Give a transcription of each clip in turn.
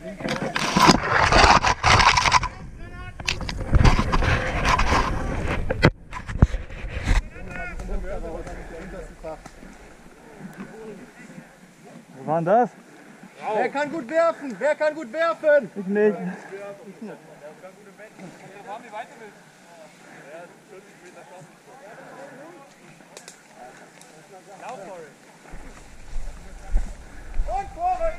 Was war denn das? Wer kann gut werfen? Wer kann gut werfen? Ich nicht. Und Tore!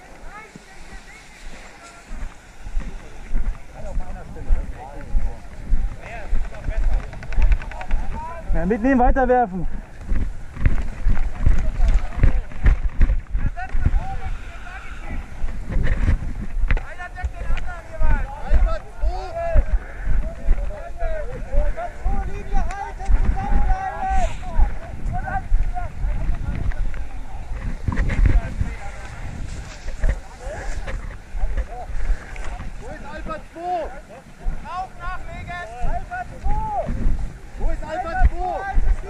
Ja, mitnehmen, weiterwerfen. Wo ist Alpha 2?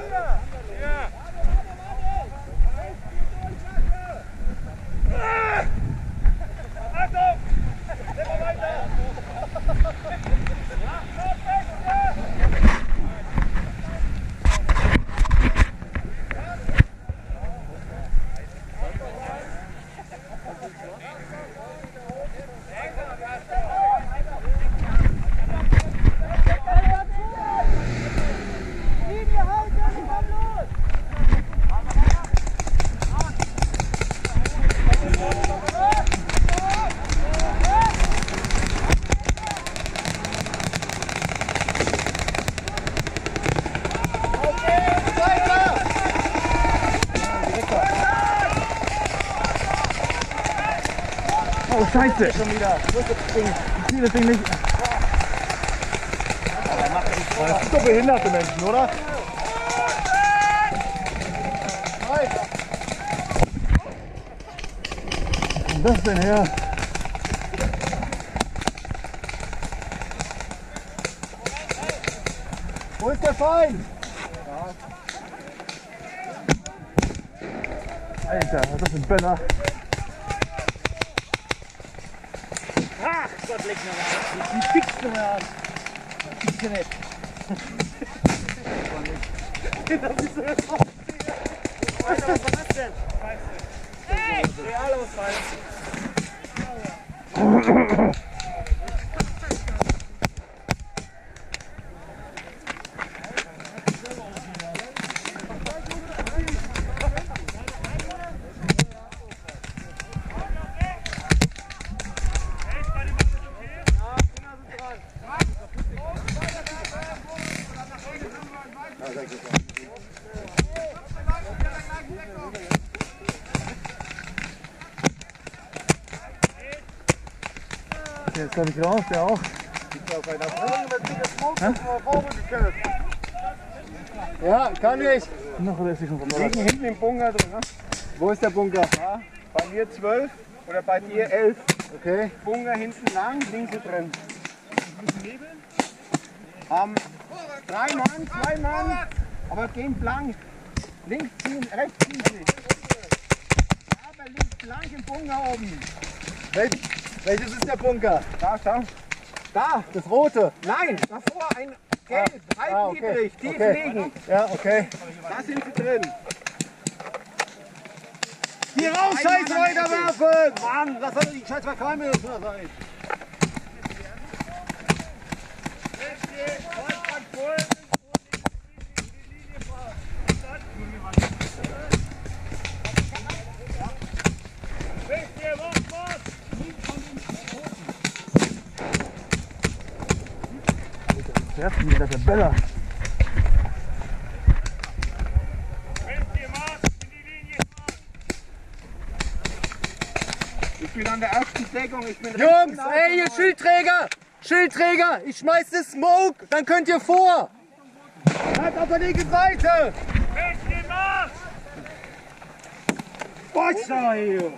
Oh Scheiße! Schon wieder. Ich sehe das Ding nicht. Das sind doch behinderte Menschen, oder? Was ist das denn her? Wo ist der Feind? Alter, was ist das für ein Böller? Ach Gott, leck mir mal. Wie fixt du mir an? Das ist ja nett. Was war das denn? Realausfall. Jetzt komme ich raus, der auch. Ja, kann ich. Noch oder ist die schon Liegen verloren? hinten im Bunker drin. Ne? Wo ist der Bunker? Ja, bei mir 12 oder bei dir 11. Okay. Bunker hinten lang, links hier drin. Drei Mann, 2 Mann, aber gehen blank. Links ziehen, rechts ziehen sie. Ja, aber links blank im Bunker oben. Welches ist der Bunker? Da, schau. Da, das rote. Nein, davor ein gelb, halb okay. niedrig, tief Okay. liegen. Ja, okay. Da sind sie drin. Hier raus, Scheiß weiterwerfen! Mann, das soll die scheiß Verkeime sein. Werfen die, das ist ein Böller. Ich bin an der ersten Deckung. Ich bin Jungs, ey, ihr Schildträger! Schildträger, ich schmeiß das Smoke, dann könnt ihr vor! Bleibt auf der linken Seite! Boah, hier.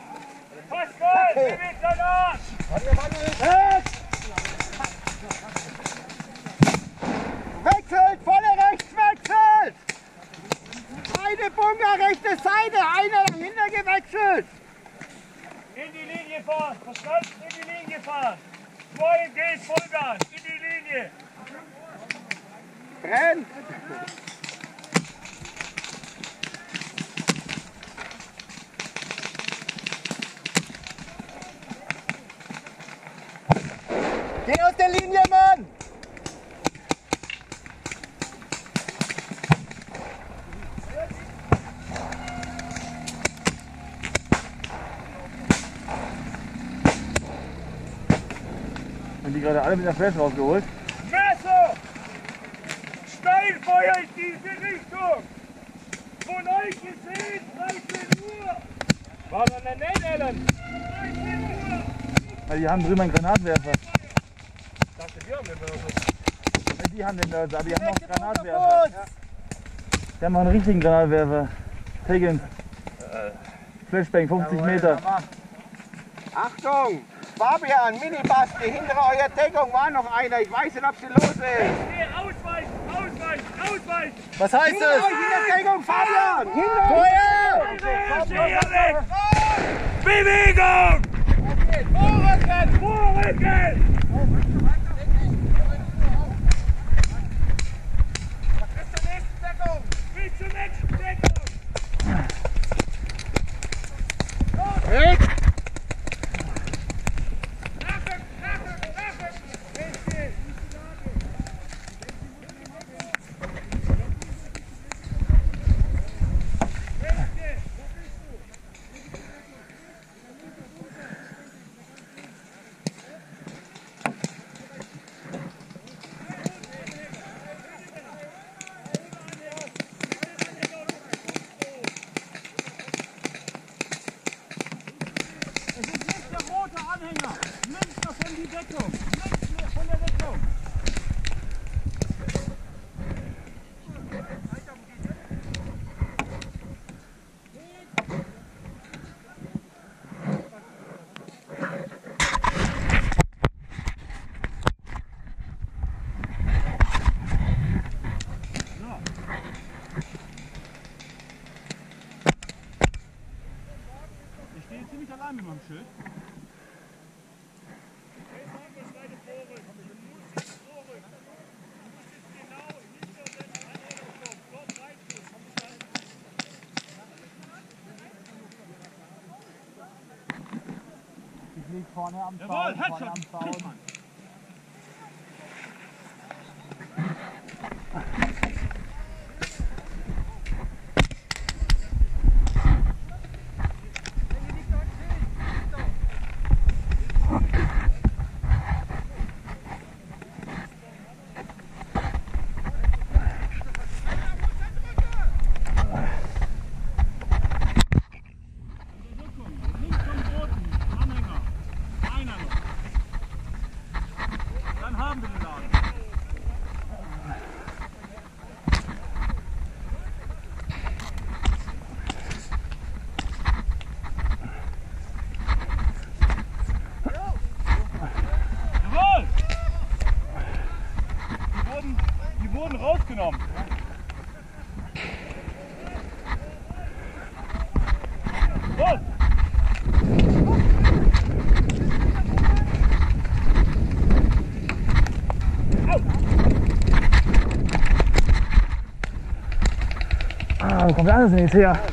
Wechselt, volle rechts, wechselt! Eine Bunker, rechte Seite, einer dahinter gewechselt! In die Linie fahren, verstanden? In die Linie! fahren. Moin geht Vollgas in die Linie. Brennt! Geh aus der Linie, Mann! Haben die gerade alle mit der Flash rausgeholt? Messer! Steinfeuer in diese Richtung! Von euch gesehen, 13 Uhr! Was an der Net, Allen? 13 Uhr! Weil die haben drüben einen Granatwerfer. Ich dachte, wir haben den Mörser. Die haben den Mörser, aber die haben noch Granatwerfer. Die haben noch einen richtigen Granatwerfer. Higgins. Flashbang, 50 Meter. Achtung! Fabian, Minibasti, hinter eurer Deckung war noch einer. Ich weiß nicht, ob sie los ist. Nee, ausweichen, ausweichen, ausweichen! Was heißt Hinter es? euch in der Deckung, Fabian! Hinter euch! Feuer! Bewegung! Vorrücken! Vorrücken! Bis zur nächsten Deckung! Weg! Nachrücken, nachrücken, nachrücken! Richtig! Ich stehe ziemlich allein mit meinem Schild. Ich lieg vorne am Jawohl, Zaun, vorne Headshot! am Zaun. Kriegt man. Links vom roten Anhänger. Einer noch. Dann haben wir den Laden. Jawohl! Die wurden rausgenommen. Los! Ah, wo kommt der alles denn jetzt her?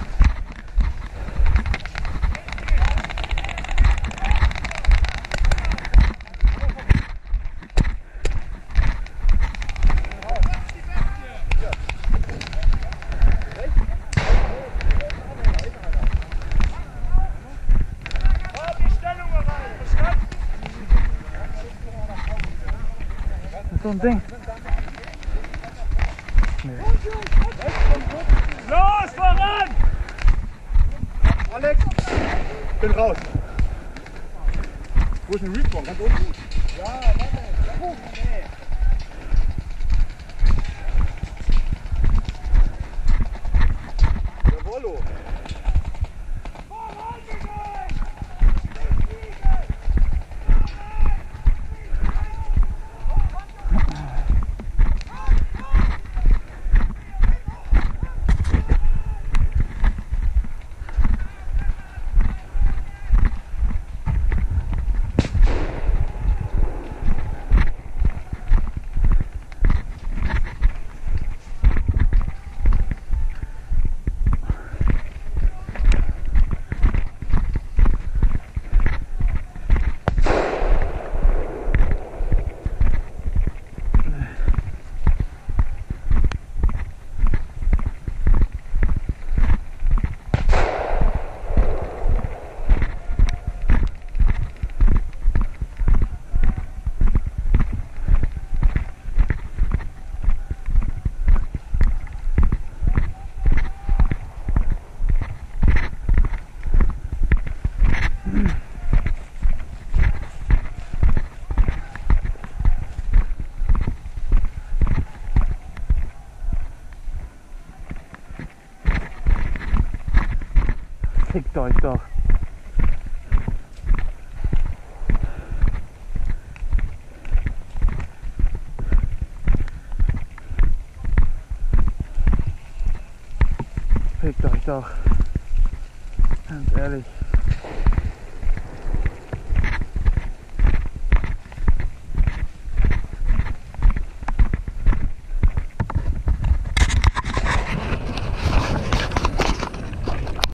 Die Stellung erreichen, verstanden? Das ist so ein Ding. Los, voran! Alex, bin raus. Wo ist ein Respawn? Ganz unten? Jawollo. fickt euch doch. Ganz ehrlich.